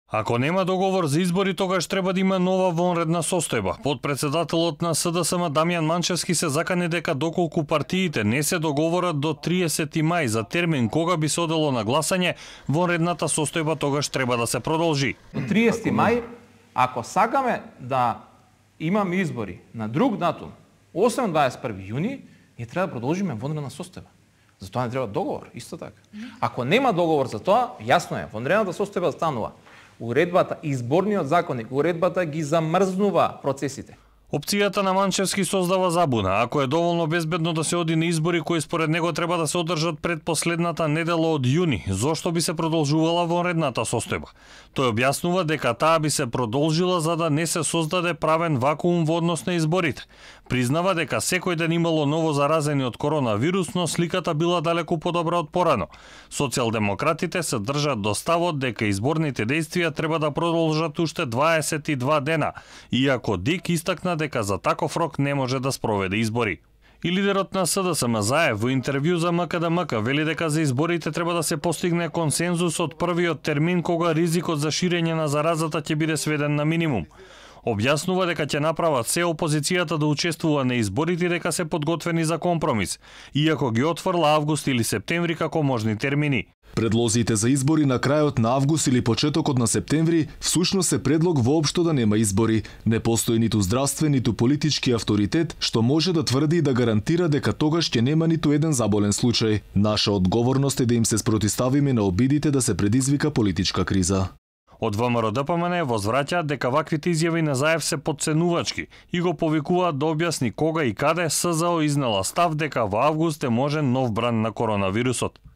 Ако нема договор за избори, тогаш треба да има нова вонредна состојба. Подпредседателот на СДСМ Дамјан Манчевски се закани дека доколку партиите не се договорат до 30 мај за термин кога би се одело на гласање, вонредната состојба тогаш треба да се продолжи. До 30 мај, ако сакаме да имаме избори на друг датум, освен 21 јуни, ние треба да продолжиме вонредна состојба. За тоа не треба договор, исто така. Ако нема договор за тоа, јасно е, вонредната состојба станува. Уредбата, изборниот законник, уредбата ги замрзнува процесите. Опцијата на Манчевски создава забуна. Ако е доволно безбедно да се оди на избори кои според него треба да се одржат пред последната недела од јуни, зошто би се продолжувала вонредната состојба? Тој објаснува дека таа би се продолжила за да не се создаде правен вакуум во однос на изборите. Признава дека секој ден имало ново заразени од коронавирус, но сликата била далеку подобра од порано. Социјалдемократите се држат до ставот дека изборните дејствија треба да продолжат уште 22 дена, иако ДИК истакна дека за таков рок не може да спроведе избори. И лидерот на СДСМ Заев во интервју за МКДМК вели дека за изборите треба да се постигне консензус од првиот термин кога ризикот за ширење на заразата ќе биде сведен на минимум. Објаснува дека ќе направат се опозицијата да учествува на изборите и дека се подготвени за компромис, иако ги отфрла август или септември како можни термини. Предлозите за избори на крајот на август или почетокот на септември всушност е предлог воопшто да нема избори. Не постои ниту здравствен, ниту политички авторитет што може да тврди и да гарантира дека тогаш ќе нема ниту еден заболен случај. Наша одговорност е да им се спротиставиме на обидите да се предизвика политичка криза. Од ВМРО ДПМН возвраќаат дека ваквите изјави на Заев се потценувачки и го повикуваат да објасни кога и каде СЗО изнела став дека во август е можен нов бран на коронавирусот.